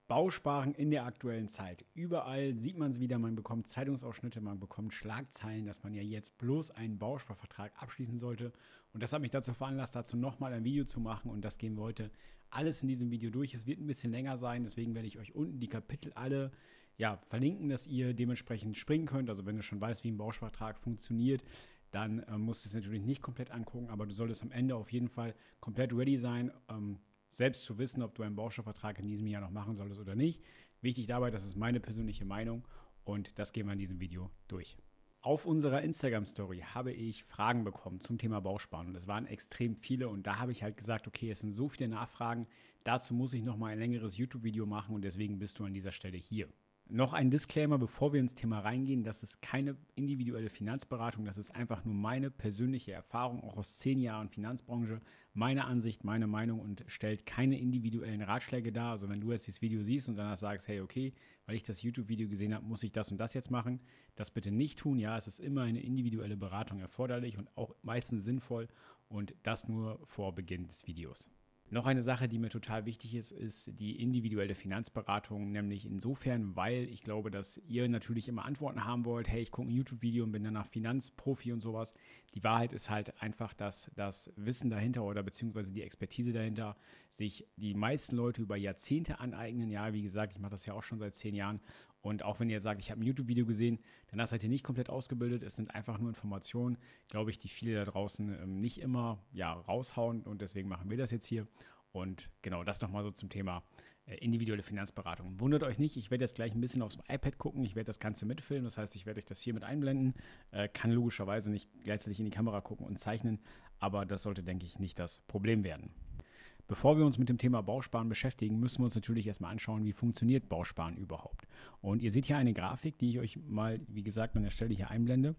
Bausparen in der aktuellen Zeit. Überall sieht man es wieder, man bekommt Zeitungsausschnitte, man bekommt Schlagzeilen, dass man ja jetzt bloß einen Bausparvertrag abschließen sollte. Und das hat mich dazu veranlasst, dazu nochmal ein Video zu machen, und das gehen wir heute alles in diesem Video durch. Es wird ein bisschen länger sein, deswegen werde ich euch unten die Kapitel alle verlinken, dass ihr dementsprechend springen könnt. Also wenn du schon weißt, wie ein Bausparvertrag funktioniert, dann musst du es natürlich nicht komplett angucken, aber du solltest am Ende auf jeden Fall komplett ready sein, selbst zu wissen, ob du einen Bausparvertrag in diesem Jahr noch machen solltest oder nicht. Wichtig dabei, das ist meine persönliche Meinung, und das gehen wir in diesem Video durch. Auf unserer Instagram-Story habe ich Fragen bekommen zum Thema Bausparen, und es waren extrem viele, und da habe ich halt gesagt, okay, es sind so viele Nachfragen, dazu muss ich nochmal ein längeres YouTube-Video machen, und deswegen bist du an dieser Stelle hier. Noch ein Disclaimer, bevor wir ins Thema reingehen: Das ist keine individuelle Finanzberatung, das ist einfach nur meine persönliche Erfahrung, auch aus 10 Jahren Finanzbranche, meine Ansicht, meine Meinung, und stellt keine individuellen Ratschläge dar. Also wenn du jetzt dieses Video siehst und danach sagst, hey, okay, weil ich das YouTube-Video gesehen habe, muss ich das und das jetzt machen, das bitte nicht tun. Ja, es ist immer eine individuelle Beratung erforderlich und auch meistens sinnvoll, und das nur vor Beginn des Videos. Noch eine Sache, die mir total wichtig ist, ist die individuelle Finanzberatung, nämlich insofern, weil ich glaube, dass ihr natürlich immer Antworten haben wollt. Hey, ich gucke ein YouTube-Video und bin danach Finanzprofi und sowas. Die Wahrheit ist halt einfach, dass das Wissen dahinter oder beziehungsweise die Expertise dahinter sich die meisten Leute über Jahrzehnte aneignen. Ja, wie gesagt, ich mache das ja auch schon seit 10 Jahren. Und auch wenn ihr jetzt sagt, ich habe ein YouTube-Video gesehen, danach seid ihr nicht komplett ausgebildet. Es sind einfach nur Informationen, glaube ich, die viele da draußen nicht immer raushauen. Und deswegen machen wir das jetzt hier. Und genau, das nochmal so zum Thema individuelle Finanzberatung. Wundert euch nicht, ich werde jetzt gleich ein bisschen aufs iPad gucken. Ich werde das Ganze mitfilmen. Das heißt, ich werde euch das hier mit einblenden. Kann logischerweise nicht gleichzeitig in die Kamera gucken und zeichnen. Aber das sollte, denke ich, nicht das Problem werden. Bevor wir uns mit dem Thema Bausparen beschäftigen, müssen wir uns natürlich erstmal anschauen, wie funktioniert Bausparen überhaupt. Und ihr seht hier eine Grafik, die ich euch mal, wie gesagt, an der Stelle hier einblende.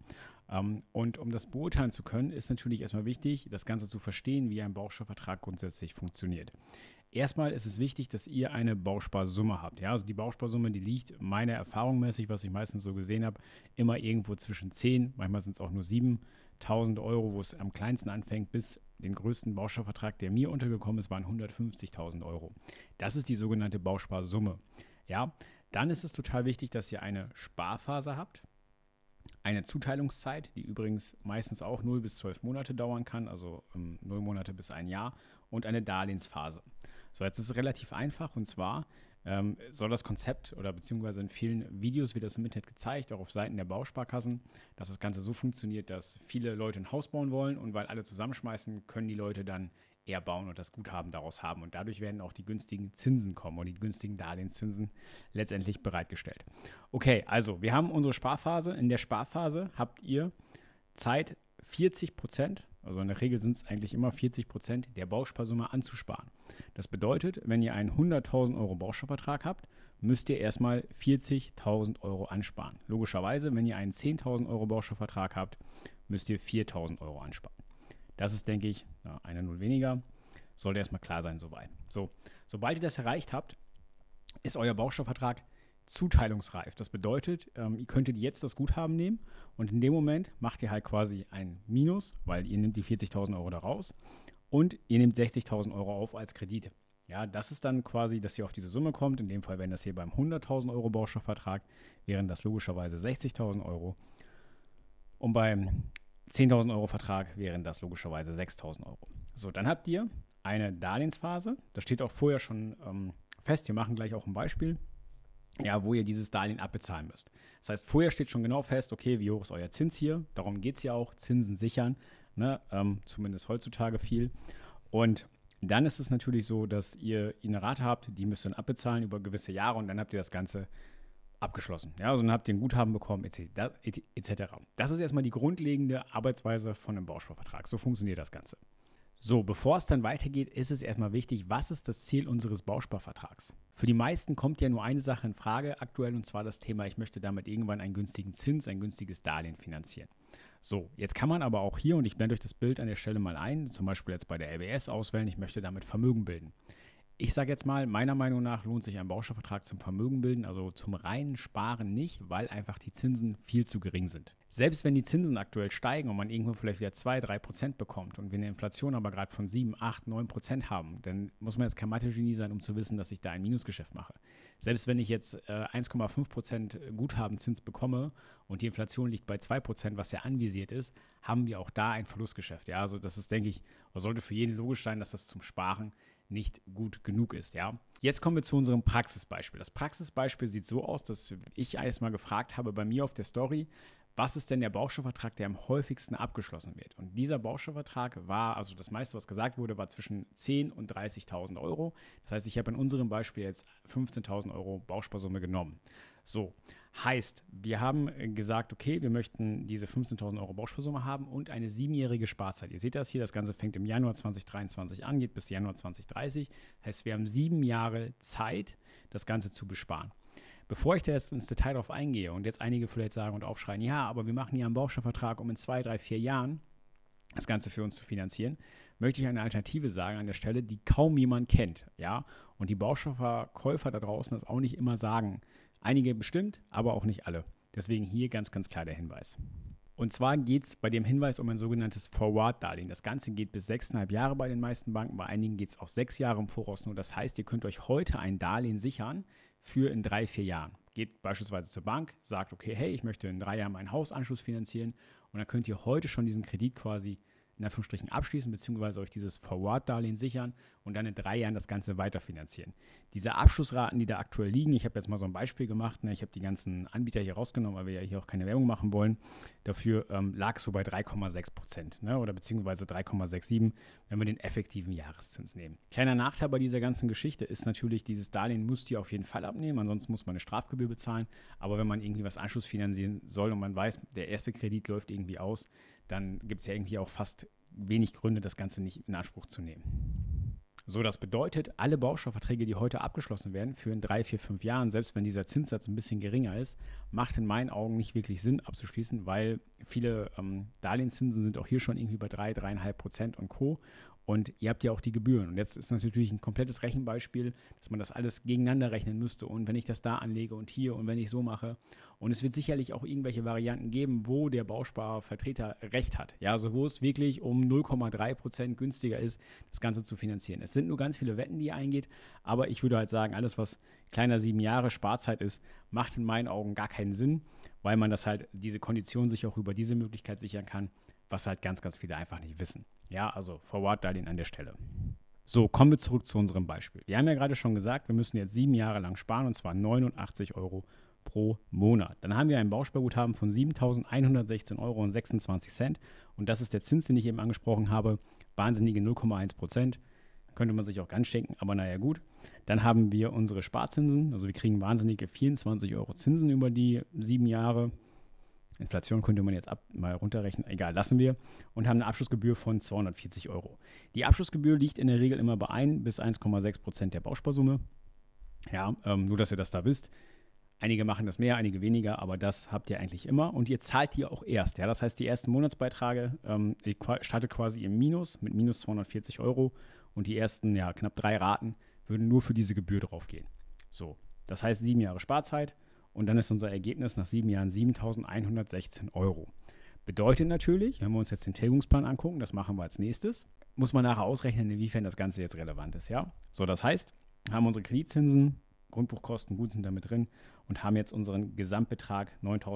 Und um das beurteilen zu können, ist natürlich erstmal wichtig, das Ganze zu verstehen, wie ein Bausparvertrag grundsätzlich funktioniert. Erstmal ist es wichtig, dass ihr eine Bausparsumme habt. Ja, also die Bausparsumme, die liegt meiner Erfahrung mäßig, was ich meistens so gesehen habe, immer irgendwo zwischen 10, manchmal sind es auch nur 7.000 Euro, wo es am kleinsten anfängt, bis den größten Bausparvertrag, der mir untergekommen ist, waren 150.000 Euro. Das ist die sogenannte Bausparsumme. Ja, dann ist es total wichtig, dass ihr eine Sparphase habt, eine Zuteilungszeit, die übrigens meistens auch 0 bis 12 Monate dauern kann, also 0 Monate bis 1 Jahr, und eine Darlehensphase. So, jetzt ist es relativ einfach, und zwar soll das Konzept, oder beziehungsweise in vielen Videos wird das im Internet gezeigt, auch auf Seiten der Bausparkassen, dass das Ganze so funktioniert, dass viele Leute ein Haus bauen wollen, und weil alle zusammenschmeißen, können die Leute dann eher bauen und das Guthaben daraus haben. Und dadurch werden auch die günstigen Zinsen kommen und die günstigen Darlehenszinsen letztendlich bereitgestellt. Okay, also wir haben unsere Sparphase. In der Sparphase habt ihr Zeit, 40%, also in der Regel sind es eigentlich immer 40% der Bausparsumme anzusparen. Das bedeutet, wenn ihr einen 100.000 Euro Bausparvertrag habt, müsst ihr erstmal 40.000 Euro ansparen. Logischerweise, wenn ihr einen 10.000 Euro Bausparvertrag habt, müsst ihr 4.000 Euro ansparen. Das ist, denke ich, eine Null weniger. Sollte erstmal klar sein soweit. So, sobald ihr das erreicht habt, ist euer Bausparvertrag zuteilungsreif. Das bedeutet, ihr könntet jetzt das Guthaben nehmen, und in dem Moment macht ihr halt quasi ein Minus, weil ihr nehmt die 40.000 Euro da raus und ihr nehmt 60.000 Euro auf als Kredit. Ja, das ist dann quasi, dass ihr auf diese Summe kommt. In dem Fall wären das hier beim 100.000 Euro Bausparvertrag, wären das logischerweise 60.000 Euro. Und beim 10.000 Euro Vertrag wären das logischerweise 6.000 Euro. So, dann habt ihr eine Darlehensphase. Das steht auch vorher schon fest. Wir machen gleich auch ein Beispiel, wo ihr dieses Darlehen abbezahlen müsst. Das heißt, vorher steht schon genau fest, okay, wie hoch ist euer Zins hier? Darum geht es ja auch, Zinsen sichern, ne? Zumindest heutzutage viel. Und dann ist es natürlich so, dass ihr eine Rate habt, die müsst ihr dann abbezahlen über gewisse Jahre, und dann habt ihr das Ganze abgeschlossen. Ja, also dann habt ihr ein Guthaben bekommen, etc. Das ist erstmal die grundlegende Arbeitsweise von einem Bausparvertrag. So funktioniert das Ganze. So, bevor es dann weitergeht, ist es erstmal wichtig, was ist das Ziel unseres Bausparvertrags? Für die meisten kommt ja nur eine Sache in Frage aktuell, und zwar das Thema, ich möchte damit irgendwann einen günstigen Zins, ein günstiges Darlehen finanzieren. So, jetzt kann man aber auch hier, und ich blende euch das Bild an der Stelle mal ein, zum Beispiel jetzt bei der RBS auswählen, ich möchte damit Vermögen bilden. Ich sage jetzt mal, meiner Meinung nach lohnt sich ein Bausparvertrag zum Vermögenbilden, also zum reinen Sparen nicht, weil einfach die Zinsen viel zu gering sind. Selbst wenn die Zinsen aktuell steigen und man irgendwo vielleicht wieder 2-3% bekommt und wir eine Inflation aber gerade von 7-8-9% haben, dann muss man jetzt kein Mathe-Genie sein, um zu wissen, dass ich da ein Minusgeschäft mache. Selbst wenn ich jetzt 1,5% Guthabenzins bekomme und die Inflation liegt bei 2%, was ja anvisiert ist, haben wir auch da ein Verlustgeschäft. Ja, also das ist, denke ich, sollte für jeden logisch sein, dass das zum Sparen nicht gut genug ist, ja. Jetzt kommen wir zu unserem Praxisbeispiel. Das Praxisbeispiel sieht so aus, dass ich erstmal gefragt habe bei mir auf der Story, was ist denn der Bausparvertrag, der am häufigsten abgeschlossen wird? Und dieser Bausparvertrag war, also das meiste, was gesagt wurde, war zwischen 10.000 und 30.000 Euro. Das heißt, ich habe in unserem Beispiel jetzt 15.000 Euro Bausparsumme genommen. So, heißt, wir haben gesagt, okay, wir möchten diese 15.000 Euro Bausparsumme haben und eine 7-jährige Sparzeit. Ihr seht das hier, das Ganze fängt im Januar 2023 an, geht bis Januar 2030. Das heißt, wir haben 7 Jahre Zeit, das Ganze zu besparen. Bevor ich da jetzt ins Detail drauf eingehe und jetzt einige vielleicht sagen und aufschreien, ja, aber wir machen ja einen Bausparvertrag, um in 2, 3, 4 Jahren das Ganze für uns zu finanzieren, möchte ich eine Alternative sagen an der Stelle, die kaum jemand kennt, ja, und die Bausparverkäufer da draußen das auch nicht immer sagen. Einige bestimmt, aber auch nicht alle. Deswegen hier ganz, ganz klar der Hinweis. Und zwar geht es bei dem Hinweis um ein sogenanntes Forward-Darlehen. Das Ganze geht bis 6,5 Jahre bei den meisten Banken, bei einigen geht es auch 6 Jahre im Voraus nur. Das heißt, ihr könnt euch heute ein Darlehen sichern für in 3, 4 Jahren. Geht beispielsweise zur Bank, sagt, okay, hey, ich möchte in 3 Jahren meinen Hausanschluss finanzieren und dann könnt ihr heute schon diesen Kredit quasi in Anführungsstrichen abschließen, beziehungsweise euch dieses Forward-Darlehen sichern und dann in 3 Jahren das Ganze weiterfinanzieren. Diese Abschlussraten, die da aktuell liegen, ich habe jetzt mal so ein Beispiel gemacht, ich habe die ganzen Anbieter hier rausgenommen, weil wir ja hier auch keine Werbung machen wollen. Dafür lag es so bei 3,6%, oder beziehungsweise 3,67, wenn wir den effektiven Jahreszins nehmen. Kleiner Nachteil bei dieser ganzen Geschichte ist natürlich, dieses Darlehen müsst ihr auf jeden Fall abnehmen, ansonsten muss man eine Strafgebühr bezahlen. Aber wenn man irgendwie was anschlussfinanzieren soll und man weiß, der erste Kredit läuft irgendwie aus, dann gibt es ja irgendwie auch fast wenig Gründe, das Ganze nicht in Anspruch zu nehmen. So, das bedeutet, alle Bausparverträge, die heute abgeschlossen werden, für in 3, 4, 5 Jahren, selbst wenn dieser Zinssatz ein bisschen geringer ist, macht in meinen Augen nicht wirklich Sinn abzuschließen, weil viele Darlehenszinsen sind auch hier schon irgendwie bei 3,5% und Co. Und ihr habt ja auch die Gebühren. Und jetzt ist das natürlich ein komplettes Rechenbeispiel, dass man das alles gegeneinander rechnen müsste. Und wenn ich das da anlege und hier und wenn ich so mache. Und es wird sicherlich auch irgendwelche Varianten geben, wo der Bausparvertreter recht hat. Ja, also wo es wirklich um 0,3% günstiger ist, das Ganze zu finanzieren. Es sind nur ganz viele Wetten, die ihr eingeht. Aber ich würde halt sagen, alles, was kleiner 7 Jahre Sparzeit ist, macht in meinen Augen gar keinen Sinn, weil man das halt, diese Kondition sich auch über diese Möglichkeit sichern kann, was halt ganz, ganz viele einfach nicht wissen. Ja, also Forward-Darlehen an der Stelle. So, kommen wir zurück zu unserem Beispiel. Wir haben ja gerade schon gesagt, wir müssen jetzt 7 Jahre lang sparen und zwar 89 Euro pro Monat. Dann haben wir ein Bausparguthaben von 7.116,26 Euro und das ist der Zins, den ich eben angesprochen habe, wahnsinnige 0,1%. Könnte man sich auch ganz schenken, aber naja gut. Dann haben wir unsere Sparzinsen, also wir kriegen wahnsinnige 24 Euro Zinsen über die 7 Jahre. Inflation könnte man jetzt mal runterrechnen, egal, lassen wir. Und haben eine Abschlussgebühr von 240 Euro. Die Abschlussgebühr liegt in der Regel immer bei 1 bis 1,6% der Bausparsumme. Ja, nur, dass ihr das da wisst. Einige machen das mehr, einige weniger, aber das habt ihr eigentlich immer. Und ihr zahlt die auch erst. Ja, das heißt, die ersten Monatsbeiträge, ihr startet quasi im Minus mit minus 240 Euro. Und die ersten, knapp 3 Raten würden nur für diese Gebühr draufgehen. So, das heißt 7 Jahre Sparzeit. Und dann ist unser Ergebnis nach 7 Jahren 7.116 Euro. Bedeutet natürlich, wenn wir uns jetzt den Tilgungsplan angucken, das machen wir als nächstes, muss man nachher ausrechnen, inwiefern das Ganze jetzt relevant ist. Ja? So, das heißt, haben unsere Kreditzinsen, Grundbuchkosten gut sind damit drin und haben jetzt unseren Gesamtbetrag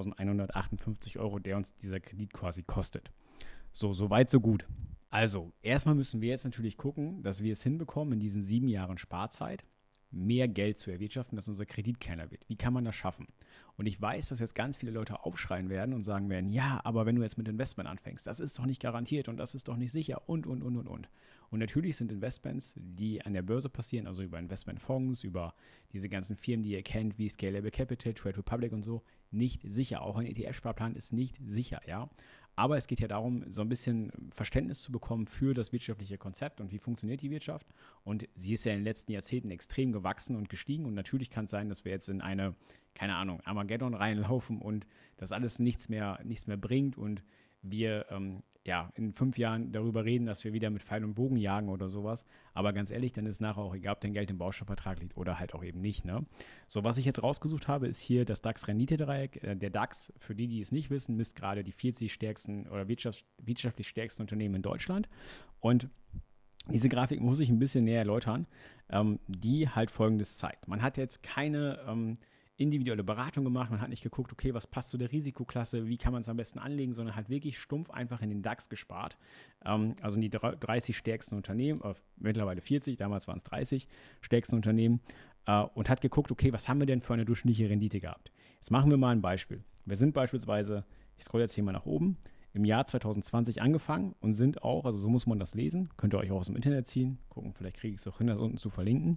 9.158 Euro, der uns dieser Kredit quasi kostet. So weit, so gut. Also, erstmal müssen wir jetzt natürlich gucken, dass wir es hinbekommen, in diesen 7 Jahren Sparzeit mehr Geld zu erwirtschaften, dass unser Kredit kleiner wird. Wie kann man das schaffen? Und ich weiß, dass jetzt ganz viele Leute aufschreien werden und sagen werden, ja, aber wenn du jetzt mit Investment anfängst, das ist doch nicht garantiert und das ist doch nicht sicher und. Und natürlich sind Investments, die an der Börse passieren, also über Investmentfonds, über diese ganzen Firmen, die ihr kennt, wie Scalable Capital, Trade Republic und so, nicht sicher. Auch ein ETF-Sparplan ist nicht sicher, ja. Aber es geht ja darum, so ein bisschen Verständnis zu bekommen für das wirtschaftliche Konzept und wie funktioniert die Wirtschaft. Und sie ist ja in den letzten Jahrzehnten extrem gewachsen und gestiegen. Und natürlich kann es sein, dass wir jetzt in eine, keine Ahnung, Armageddon reinlaufen und das alles nichts mehr bringt und wir in 5 Jahren darüber reden, dass wir wieder mit Pfeil und Bogen jagen oder sowas. Aber ganz ehrlich, dann ist nachher auch egal, ob dein Geld im Baustoffvertrag liegt oder halt auch eben nicht. Ne? So, was ich jetzt rausgesucht habe, ist hier das DAX-Renditedreieck. Der DAX, für die es nicht wissen, misst gerade die 40 stärksten oder wirtschaftlich stärksten Unternehmen in Deutschland. Und diese Grafik muss ich ein bisschen näher erläutern, die halt Folgendes zeigt. Man hat jetzt keine individuelle Beratung gemacht, man hat nicht geguckt, okay, was passt zu der Risikoklasse, wie kann man es am besten anlegen, sondern hat wirklich stumpf einfach in den DAX gespart. Also in die 30 stärksten Unternehmen, mittlerweile 40, damals waren es 30 stärksten Unternehmen und hat geguckt, okay, was haben wir denn für eine durchschnittliche Rendite gehabt? Jetzt machen wir mal ein Beispiel. Wir sind beispielsweise, ich scrolle jetzt hier mal nach oben, im Jahr 2020 angefangen und sind auch, also so muss man das lesen, könnt ihr euch auch aus dem Internet ziehen, gucken, vielleicht kriege ich es auch hin, das unten zu verlinken,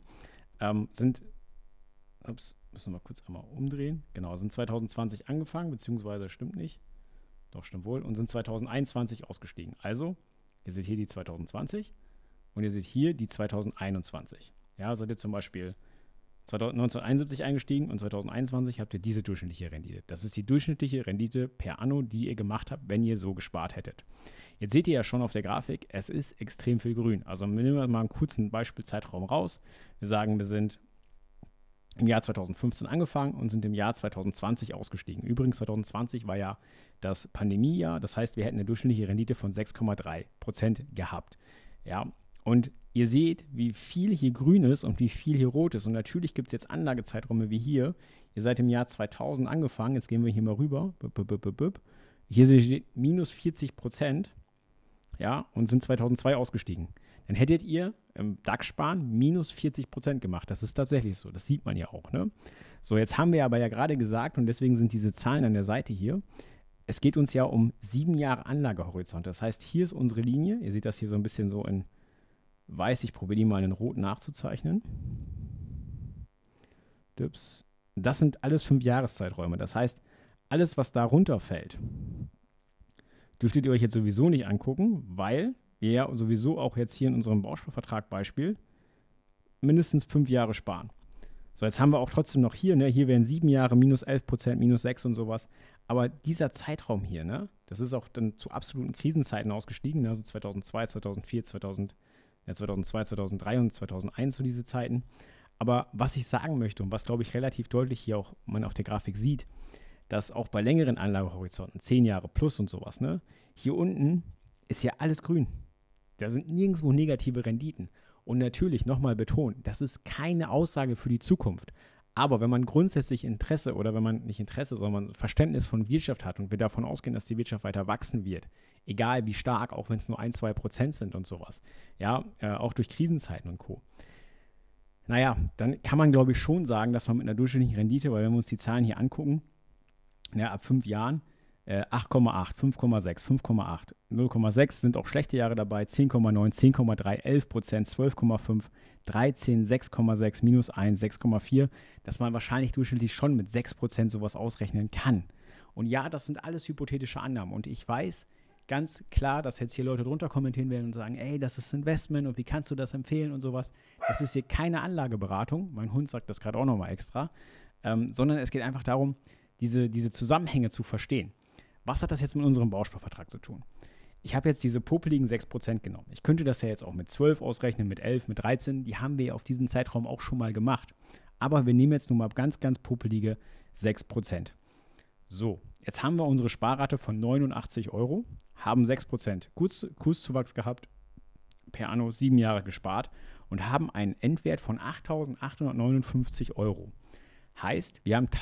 müssen wir kurz einmal umdrehen, genau, sind 2020 angefangen, beziehungsweise stimmt nicht, doch stimmt wohl, und sind 2021 ausgestiegen. Also, ihr seht hier die 2020 und ihr seht hier die 2021. Ja, seid ihr zum Beispiel 1971 eingestiegen und 2021 habt ihr diese durchschnittliche Rendite. Das ist die durchschnittliche Rendite per Anno, die ihr gemacht habt, wenn ihr so gespart hättet. Jetzt seht ihr ja schon auf der Grafik, es ist extrem viel grün. Also nehmen wir mal einen kurzen Beispielzeitraum raus. Wir sagen, wir sind im Jahr 2015 angefangen und sind im Jahr 2020 ausgestiegen. Übrigens, 2020 war ja das Pandemiejahr. Das heißt, wir hätten eine durchschnittliche Rendite von 6,3% gehabt. Ja, und ihr seht, wie viel hier grün ist und wie viel hier rot ist. Und natürlich gibt es jetzt Anlagezeiträume wie hier. Ihr seid im Jahr 2000 angefangen. Jetzt gehen wir hier mal rüber. Hier steht minus 40%. Ja, und sind 2002 ausgestiegen. Dann hättet ihr im DAX-Sparen minus 40% gemacht. Das ist tatsächlich so. Das sieht man ja auch. Ne? So, jetzt haben wir aber ja gerade gesagt, und deswegen sind diese Zahlen an der Seite hier, es geht uns ja um 7 Jahre Anlagehorizont. Das heißt, hier ist unsere Linie. Ihr seht das hier so ein bisschen so in weiß. Ich probiere die mal in Rot nachzuzeichnen. Das sind alles 5 Jahreszeiträume. Das heißt, alles, was da runterfällt, dürftet ihr euch jetzt sowieso nicht angucken, weil wir ja sowieso auch jetzt hier in unserem Bausparvertrag Beispiel mindestens 5 Jahre sparen. So, jetzt haben wir auch trotzdem noch hier, ne, hier wären 7 Jahre, minus 11%, minus 6 und sowas. Aber dieser Zeitraum hier, ne, das ist auch dann zu absoluten Krisenzeiten ausgestiegen, ne, also 2002, 2004, 2002, 2003 und 2001, so diese Zeiten. Aber was ich sagen möchte und was, glaube ich, relativ deutlich hier auch man auf der Grafik sieht, dass auch bei längeren Anlagehorizonten, 10 Jahre plus und sowas, ne, hier unten ist ja alles grün. Da sind nirgendwo negative Renditen. Und natürlich, nochmal betont, das ist keine Aussage für die Zukunft. Aber wenn man grundsätzlich Interesse oder wenn man nicht Interesse, sondern Verständnis von Wirtschaft hat und wir davon ausgehen, dass die Wirtschaft weiter wachsen wird, egal wie stark, auch wenn es nur 1-2% sind und sowas, ja, auch durch Krisenzeiten und Co., naja, dann kann man, glaube ich, schon sagen, dass man mit einer durchschnittlichen Rendite, weil wenn wir uns die Zahlen hier angucken, ja, ab 5 Jahren 8,8, 5,6, 5,8, 0,6 sind auch schlechte Jahre dabei, 10,9, 10,3, 11%, 12,5, 13, 6,6, minus 1, 6,4, dass man wahrscheinlich durchschnittlich schon mit 6% sowas ausrechnen kann. Und ja, das sind alles hypothetische Annahmen. Und ich weiß ganz klar, dass jetzt hier Leute drunter kommentieren werden und sagen, ey, das ist Investment und wie kannst du das empfehlen und sowas. Das ist hier keine Anlageberatung, mein Hund sagt das gerade auch nochmal extra, sondern es geht einfach darum, diese Zusammenhänge zu verstehen. Was hat das jetzt mit unserem Bausparvertrag zu tun? Ich habe jetzt diese popeligen 6% genommen. Ich könnte das ja jetzt auch mit 12 ausrechnen, mit 11, mit 13. Die haben wir ja auf diesem Zeitraum auch schon mal gemacht. Aber wir nehmen jetzt nun mal ganz, ganz popelige 6%. So, jetzt haben wir unsere Sparrate von 89 €, haben 6% Kurszuwachs gehabt, per Anno 7 Jahre gespart und haben einen Endwert von 8.859 €. Heißt, wir haben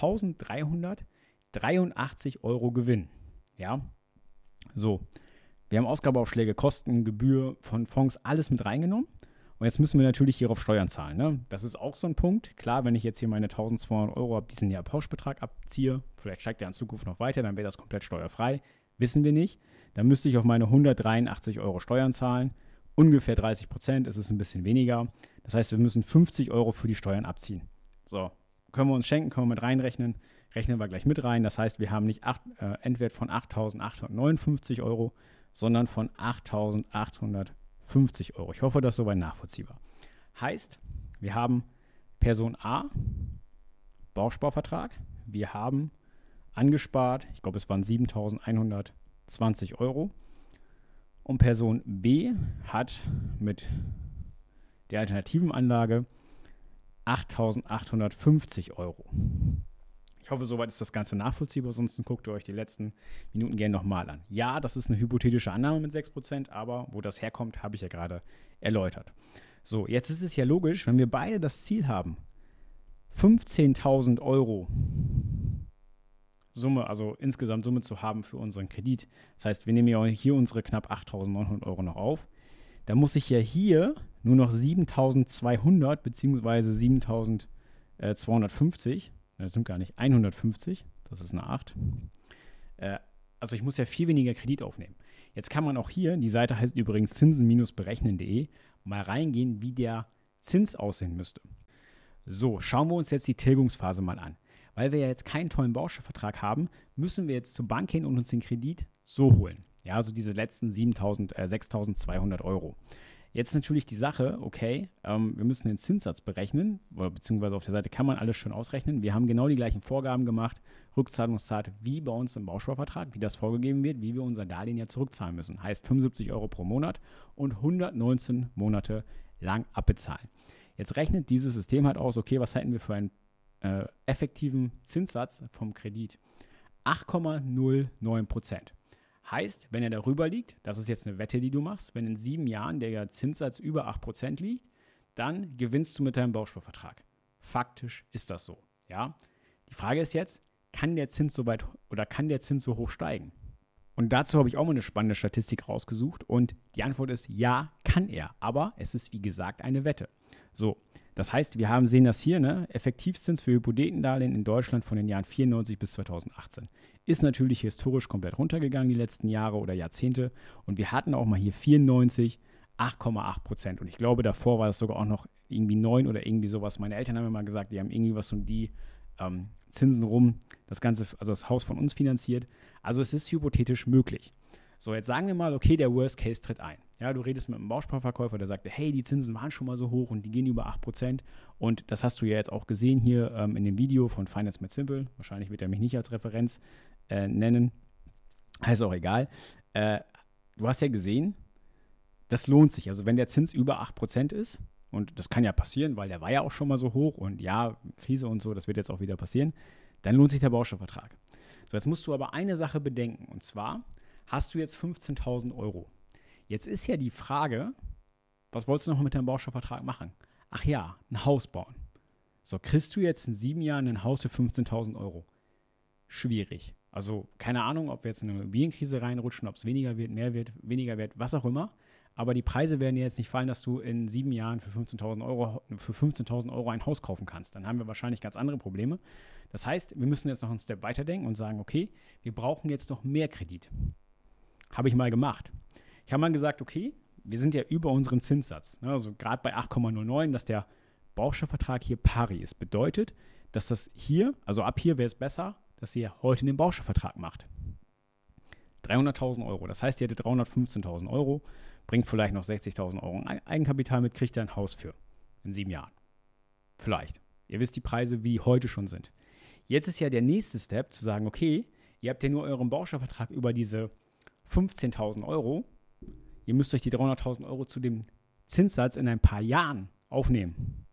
1.383 € Gewinn. Ja, so. Wir haben Ausgabeaufschläge, Kosten, Gebühr von Fonds, alles mit reingenommen. Und jetzt müssen wir natürlich hierauf Steuern zahlen. Ne? Das ist auch so ein Punkt. Klar, wenn ich jetzt hier meine 1.200 € ab diesem Jahr Pauschbetrag abziehe, vielleicht steigt der in Zukunft noch weiter, dann wäre das komplett steuerfrei. Wissen wir nicht. Dann müsste ich auf meine 183 € Steuern zahlen. Ungefähr 30%, es ist ein bisschen weniger. Das heißt, wir müssen 50 € für die Steuern abziehen. So, können wir uns schenken, können wir mit reinrechnen. Rechnen wir gleich mit rein. Das heißt, wir haben nicht Endwert von 8.859 €, sondern von 8.850 €. Ich hoffe, das ist soweit nachvollziehbar. Heißt, wir haben Person A, Bausparvertrag. Wir haben angespart, ich glaube, es waren 7.100 20 Euro. Und Person B hat mit der alternativen Anlage 8.850 Euro. Ich hoffe, soweit ist das Ganze nachvollziehbar, sonst guckt ihr euch die letzten Minuten gerne nochmal an. Ja, das ist eine hypothetische Annahme mit 6%, aber wo das herkommt, habe ich ja gerade erläutert. So, jetzt ist es ja logisch, wenn wir beide das Ziel haben, 15.000 Euro Summe, also insgesamt Summe zu haben für unseren Kredit. Das heißt, wir nehmen ja hier unsere knapp 8.900 Euro noch auf. Da muss ich ja hier nur noch 7.200 bzw. 7.250, das stimmt gar nicht, 150, das ist eine 8. Also ich muss ja viel weniger Kredit aufnehmen. Jetzt kann man auch hier, die Seite heißt übrigens zinsen-berechnen.de, mal reingehen, wie der Zins aussehen müsste. So, schauen wir uns jetzt die Tilgungsphase mal an. Weil wir ja jetzt keinen tollen Baustoffvertrag haben, müssen wir jetzt zur Bank gehen und uns den Kredit so holen. Ja, also diese letzten 6.200 Euro. Jetzt natürlich die Sache, okay, wir müssen den Zinssatz berechnen, beziehungsweise auf der Seite kann man alles schön ausrechnen. Wir haben genau die gleichen Vorgaben gemacht, Rückzahlungszeit wie bei uns im Bausparvertrag, wie das vorgegeben wird, wie wir unser Darlehen ja zurückzahlen müssen. Heißt 75 Euro pro Monat und 119 Monate lang abbezahlen. Jetzt rechnet dieses System halt aus, okay, was hätten wir für einen effektiven Zinssatz vom Kredit? 8,09%. Heißt, wenn er darüber liegt, das ist jetzt eine Wette, die du machst, wenn in 7 Jahren der Zinssatz über 8% liegt, dann gewinnst du mit deinem Bausparvertrag. Faktisch ist das so. Ja? Die Frage ist jetzt, kann der Zins so weit oder kann der Zins so hoch steigen? Und dazu habe ich auch mal eine spannende Statistik rausgesucht und die Antwort ist ja, kann er, aber es ist wie gesagt eine Wette. So, das heißt, wir sehen das hier, ne? Effektivzins für Hypothekendarlehen in Deutschland von den Jahren 94 bis 2018. Ist natürlich historisch komplett runtergegangen die letzten Jahre oder Jahrzehnte und wir hatten auch mal hier 94, 8,8%. Und ich glaube, davor war das sogar auch noch irgendwie 9 oder irgendwie sowas. Meine Eltern haben mir mal gesagt, die haben irgendwie was um die Zinsen rum, das Ganze, also das Haus von uns finanziert. Also es ist hypothetisch möglich. So, jetzt sagen wir mal, okay, der Worst Case tritt ein. Ja, du redest mit einem Bausparverkäufer, der sagt, hey, die Zinsen waren schon mal so hoch und die gehen über 8%. Und das hast du ja jetzt auch gesehen hier in dem Video von Finance Made Simple. Wahrscheinlich wird er mich nicht als Referenz nennen. Ist auch egal. Du hast ja gesehen, das lohnt sich. Also wenn der Zins über 8% ist, und das kann ja passieren, weil der war ja auch schon mal so hoch und ja, Krise und so, das wird jetzt auch wieder passieren, dann lohnt sich der Bausparvertrag. So, jetzt musst du aber eine Sache bedenken, und zwar hast du jetzt 15.000 Euro. Jetzt ist ja die Frage, was wolltest du noch mit deinem Bausparvertrag machen? Ach ja, ein Haus bauen. So, kriegst du jetzt in 7 Jahren ein Haus für 15.000 Euro? Schwierig. Also keine Ahnung, ob wir jetzt in eine Immobilienkrise reinrutschen, ob es weniger wird, mehr wird, weniger wird, was auch immer. Aber die Preise werden jetzt nicht fallen, dass du in 7 Jahren für 15.000 Euro ein Haus kaufen kannst. Dann haben wir wahrscheinlich ganz andere Probleme. Das heißt, wir müssen jetzt noch einen Step weiterdenken und sagen, okay, wir brauchen jetzt noch mehr Kredit. Habe ich mal gemacht. Ich habe mal gesagt, okay, wir sind ja über unserem Zinssatz. Also gerade bei 8,09, dass der Bausparvertrag hier pari ist. Bedeutet, dass das hier, also ab hier wäre es besser, dass ihr heute den Bausparvertrag macht. 300.000 Euro. Das heißt, ihr hättet 315.000 Euro, bringt vielleicht noch 60.000 Euro Eigenkapital mit, kriegt ihr ein Haus für in 7 Jahren. Vielleicht. Ihr wisst die Preise, wie die heute schon sind. Jetzt ist ja der nächste Step, zu sagen, okay, ihr habt ja nur euren Bausparvertrag über diese 15.000 Euro. Ihr müsst euch die 300.000 Euro zu dem Zinssatz in ein paar Jahren aufnehmen.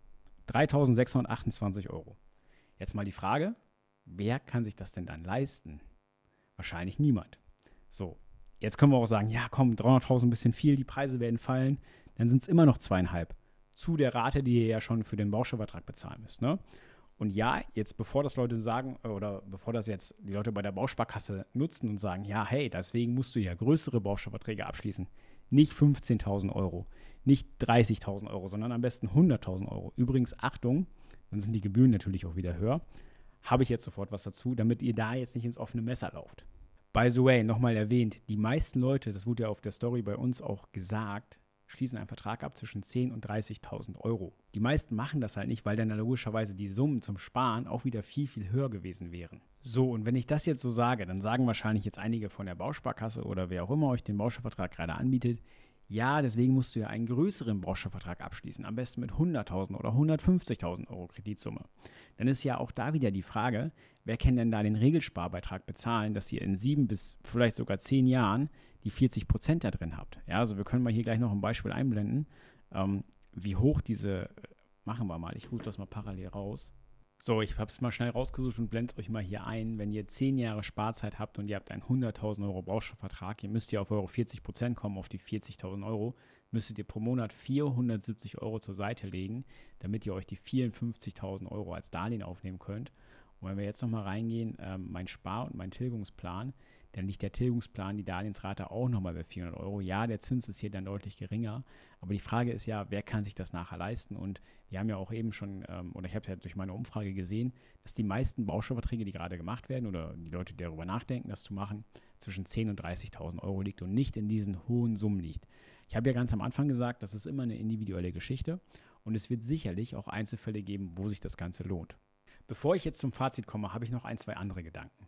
3.628 Euro. Jetzt mal die Frage, wer kann sich das denn dann leisten? Wahrscheinlich niemand. So, jetzt können wir auch sagen, ja komm, 300.000 ein bisschen viel, die Preise werden fallen, dann sind es immer noch 2,5 zu der Rate, die ihr ja schon für den Bausparvertrag bezahlen müsst. Ne? Und ja, jetzt bevor das Leute sagen, oder bevor das jetzt die Leute bei der Bausparkasse nutzen und sagen, ja hey, deswegen musst du ja größere Bausparverträge abschließen, nicht 15.000 Euro, nicht 30.000 Euro, sondern am besten 100.000 Euro. Übrigens, Achtung, dann sind die Gebühren natürlich auch wieder höher. Habe ich jetzt sofort was dazu, damit ihr da jetzt nicht ins offene Messer lauft. By the way, nochmal erwähnt, die meisten Leute, das wurde ja auf der Story bei uns auch gesagt, schließen einen Vertrag ab zwischen 10.000 und 30.000 Euro. Die meisten machen das halt nicht, weil dann logischerweise die Summen zum Sparen auch wieder viel, viel höher gewesen wären. So, und wenn ich das jetzt so sage, dann sagen wahrscheinlich jetzt einige von der Bausparkasse oder wer auch immer euch den Bausparvertrag gerade anbietet, Ja, deswegen musst du ja einen größeren Bausparvertrag abschließen, am besten mit 100.000 oder 150.000 Euro Kreditsumme. Dann ist ja auch da wieder die Frage, wer kann denn da den Regelsparbetrag bezahlen, dass ihr in 7 bis vielleicht sogar 10 Jahren die 40% da drin habt. Ja, also wir können mal hier gleich noch ein Beispiel einblenden, wie hoch diese, machen wir mal, ich rufe das mal parallel raus. So, ich habe es mal schnell rausgesucht und blende es euch mal hier ein. Wenn ihr 10 Jahre Sparzeit habt und ihr habt einen 100.000 Euro Bausparvertrag, ihr müsst ja auf eure 40% kommen, auf die 40.000 Euro, müsstet ihr pro Monat 470 Euro zur Seite legen, damit ihr euch die 54.000 Euro als Darlehen aufnehmen könnt. Und wenn wir jetzt nochmal reingehen, mein Spar- und mein Tilgungsplan, dann liegt der Tilgungsplan, die Darlehensrate auch nochmal bei 400 Euro. Ja, der Zins ist hier dann deutlich geringer, aber die Frage ist ja, wer kann sich das nachher leisten? Und wir haben ja auch eben schon, oder ich habe es ja durch meine Umfrage gesehen, dass die meisten Bausparverträge, die gerade gemacht werden oder die Leute, die darüber nachdenken, das zu machen, zwischen 10.000 und 30.000 Euro liegt und nicht in diesen hohen Summen liegt. Ich habe ja ganz am Anfang gesagt, das ist immer eine individuelle Geschichte und es wird sicherlich auch Einzelfälle geben, wo sich das Ganze lohnt. Bevor ich jetzt zum Fazit komme, habe ich noch ein, zwei andere Gedanken.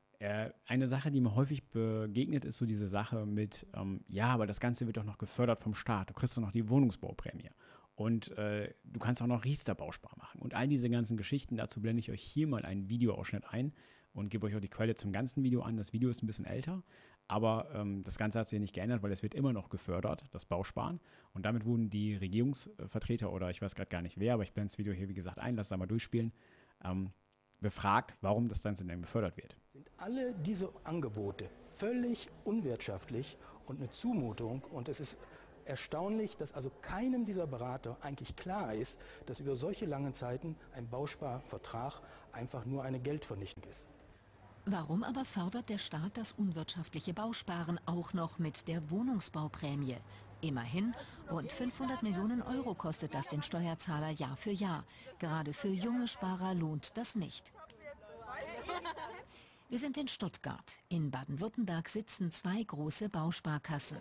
Eine Sache, die mir häufig begegnet, ist so diese Sache mit, ja, aber das Ganze wird doch noch gefördert vom Staat. Du kriegst doch noch die Wohnungsbauprämie. Und du kannst auch noch Riester-Bauspar machen. Und all diese ganzen Geschichten, dazu blende ich euch hier mal einen Videoausschnitt ein und gebe euch auch die Quelle zum ganzen Video an. Das Video ist ein bisschen älter, aber das Ganze hat sich nicht geändert, weil es wird immer noch gefördert, das Bausparen. Und damit wurden die Regierungsvertreter oder ich weiß gerade gar nicht wer, aber ich blende das Video hier, wie gesagt, ein, lass es einmal durchspielen, befragt, warum das Ganze denn befördert wird. Sind alle diese Angebote völlig unwirtschaftlich und eine Zumutung, und es ist erstaunlich, dass also keinem dieser Berater eigentlich klar ist, dass über solche langen Zeiten ein Bausparvertrag einfach nur eine Geldvernichtung ist. Warum aber fördert der Staat das unwirtschaftliche Bausparen auch noch mit der Wohnungsbauprämie? Immerhin, rund 500 Millionen Euro kostet das den Steuerzahler Jahr für Jahr. Gerade für junge Sparer lohnt das nicht. Wir sind in Stuttgart. In Baden-Württemberg sitzen zwei große Bausparkassen.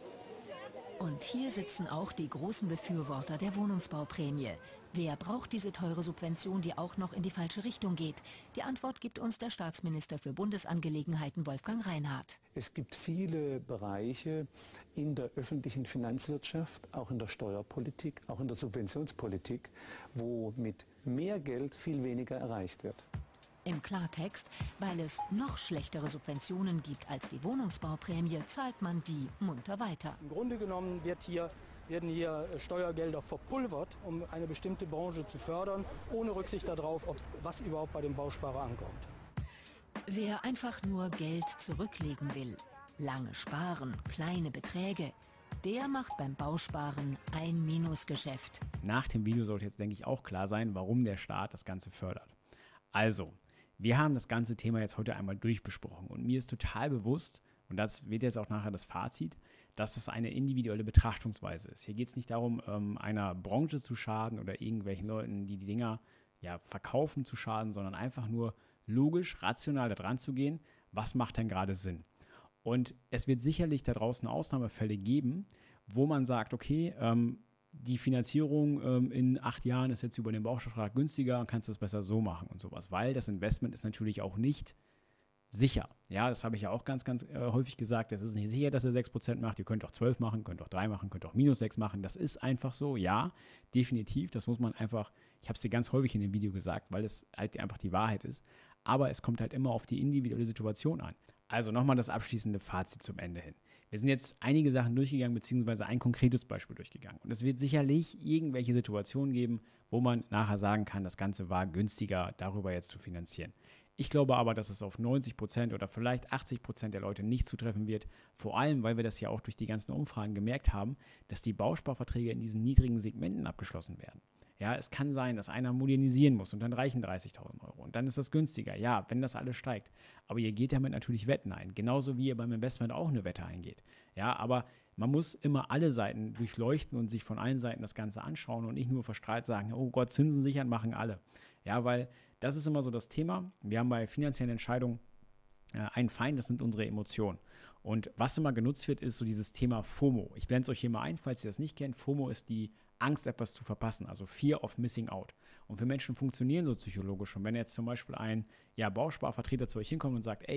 Und hier sitzen auch die großen Befürworter der Wohnungsbauprämie. Wer braucht diese teure Subvention, die auch noch in die falsche Richtung geht? Die Antwort gibt uns der Staatsminister für Bundesangelegenheiten Wolfgang Reinhardt. Es gibt viele Bereiche in der öffentlichen Finanzwirtschaft, auch in der Steuerpolitik, auch in der Subventionspolitik, wo mit mehr Geld viel weniger erreicht wird. Im Klartext, weil es noch schlechtere Subventionen gibt als die Wohnungsbauprämie, zahlt man die munter weiter. Im Grunde genommen werden hier Steuergelder verpulvert, um eine bestimmte Branche zu fördern, ohne Rücksicht darauf, was überhaupt bei dem Bausparer ankommt. Wer einfach nur Geld zurücklegen will, lange sparen, kleine Beträge, der macht beim Bausparen ein Minusgeschäft. Nach dem Video sollte jetzt, denke ich, auch klar sein, warum der Staat das Ganze fördert. Also, wir haben das ganze Thema jetzt heute einmal durchbesprochen und mir ist total bewusst, und das wird jetzt auch nachher das Fazit, dass das eine individuelle Betrachtungsweise ist. Hier geht es nicht darum, einer Branche zu schaden oder irgendwelchen Leuten, die die Dinger ja, verkaufen, zu schaden, sondern einfach nur logisch, rational da dran zu gehen, was macht denn gerade Sinn. Und es wird sicherlich da draußen Ausnahmefälle geben, wo man sagt, okay, die Finanzierung in 8 Jahren ist jetzt über den Bausparvertrag günstiger, kannst du das besser so machen und sowas, weil das Investment ist natürlich auch nicht sicher. Ja, das habe ich ja auch ganz häufig gesagt, es ist nicht sicher, dass ihr 6% macht, ihr könnt auch 12 machen, könnt auch 3 machen, könnt auch -6 machen, das ist einfach so, ja, definitiv, das muss man einfach, ich habe es dir ganz häufig in dem Video gesagt, weil es halt einfach die Wahrheit ist, aber es kommt halt immer auf die individuelle Situation an. Also nochmal das abschließende Fazit zum Ende hin. Wir sind jetzt einige Sachen durchgegangen, beziehungsweise ein konkretes Beispiel durchgegangen. Und es wird sicherlich irgendwelche Situationen geben, wo man nachher sagen kann, das Ganze war günstiger, darüber jetzt zu finanzieren. Ich glaube aber, dass es auf 90% oder vielleicht 80% der Leute nicht zutreffen wird. Vor allem, weil wir das ja auch durch die ganzen Umfragen gemerkt haben, dass die Bausparverträge in diesen niedrigen Segmenten abgeschlossen werden. Ja, es kann sein, dass einer modernisieren muss und dann reichen 30.000 Euro und dann ist das günstiger. Ja, wenn das alles steigt. Aber ihr geht damit natürlich Wetten ein. Genauso wie ihr beim Investment auch eine Wette eingeht. Ja, aber man muss immer alle Seiten durchleuchten und sich von allen Seiten das Ganze anschauen und nicht nur verstrahlt sagen, oh Gott, Zinsen sichern machen alle. Ja, weil das ist immer so das Thema. Wir haben bei finanziellen Entscheidungen einen Feind, das sind unsere Emotionen. Und was immer genutzt wird, ist so dieses Thema FOMO. Ich blende es euch hier mal ein, falls ihr das nicht kennt. FOMO ist die Angst, etwas zu verpassen, also Fear of Missing Out. Und für Menschen funktionieren so psychologisch. Und wenn jetzt zum Beispiel ein Bausparvertreter zu euch hinkommt und sagt, ey,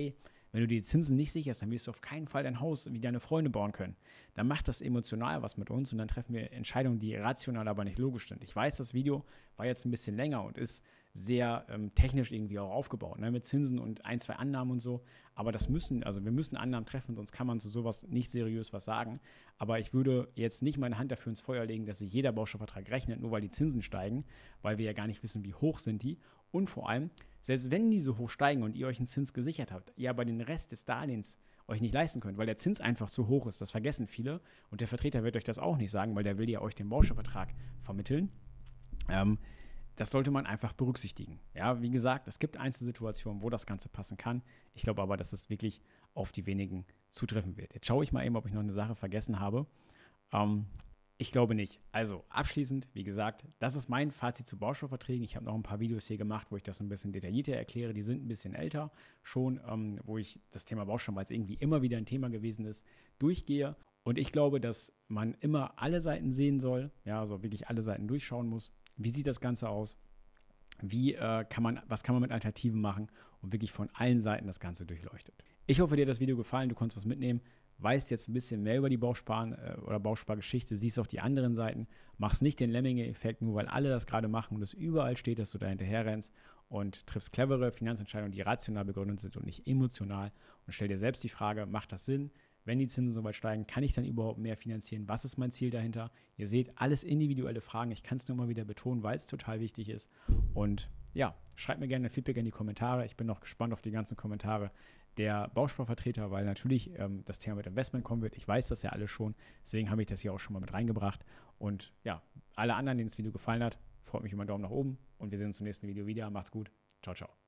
Wenn du die Zinsen nicht sicherst, dann wirst du auf keinen Fall dein Haus wie deine Freunde bauen können. Dann macht das emotional was mit uns und dann treffen wir Entscheidungen, die rational, aber nicht logisch sind. Ich weiß, das Video war jetzt ein bisschen länger und ist sehr technisch irgendwie auch aufgebaut, ne, mit Zinsen und ein, zwei Annahmen und so. Aber wir müssen Annahmen treffen, sonst kann man zu sowas nicht seriös was sagen. Aber ich würde jetzt nicht meine Hand dafür ins Feuer legen, dass sich jeder Baustoffvertrag rechnet, nur weil die Zinsen steigen, weil wir ja gar nicht wissen, wie hoch sind die. Und vor allem, selbst wenn die so hoch steigen und ihr euch einen Zins gesichert habt, ihr aber den Rest des Darlehens euch nicht leisten könnt, weil der Zins einfach zu hoch ist, das vergessen viele. Und der Vertreter wird euch das auch nicht sagen, weil der will ja euch den Baustoffvertrag vermitteln. Das sollte man einfach berücksichtigen. Ja, wie gesagt, es gibt Einzelsituationen, wo das Ganze passen kann. Ich glaube aber, dass es wirklich auf die wenigen zutreffen wird. Jetzt schaue ich mal eben, ob ich noch eine Sache vergessen habe. Ich glaube nicht. Also abschließend, wie gesagt, das ist mein Fazit zu Baustoffverträgen. Ich habe noch ein paar Videos hier gemacht, wo ich das ein bisschen detaillierter erkläre. Die sind ein bisschen älter schon, wo ich das Thema Baustoff, weil es irgendwie immer wieder ein Thema gewesen ist, durchgehe. Und ich glaube, dass man immer alle Seiten sehen soll, ja, also wirklich alle Seiten durchschauen muss. Wie sieht das Ganze aus? Was kann man mit Alternativen machen und wirklich von allen Seiten das Ganze durchleuchtet. Ich hoffe, dir hat das Video gefallen, du konntest was mitnehmen, weißt jetzt ein bisschen mehr über die Bauspargeschichte, siehst auch die anderen Seiten, machst nicht den Lemminge-Effekt, nur weil alle das gerade machen und es überall steht, dass du da hinterher rennst und triffst clevere Finanzentscheidungen, die rational begründet sind und nicht emotional und stell dir selbst die Frage, macht das Sinn? Wenn die Zinsen so weit steigen, kann ich dann überhaupt mehr finanzieren? Was ist mein Ziel dahinter? Ihr seht, alles individuelle Fragen. Ich kann es nur mal wieder betonen, weil es total wichtig ist. Und ja, schreibt mir gerne Feedback in die Kommentare. Ich bin noch gespannt auf die ganzen Kommentare der Bausparvertreter, weil natürlich das Thema mit Investment kommen wird. Ich weiß das ja alles schon. Deswegen habe ich das hier auch schon mal mit reingebracht. Und ja, alle anderen, denen das Video gefallen hat, freut mich über einen Daumen nach oben. Und wir sehen uns im nächsten Video wieder. Macht's gut. Ciao, ciao.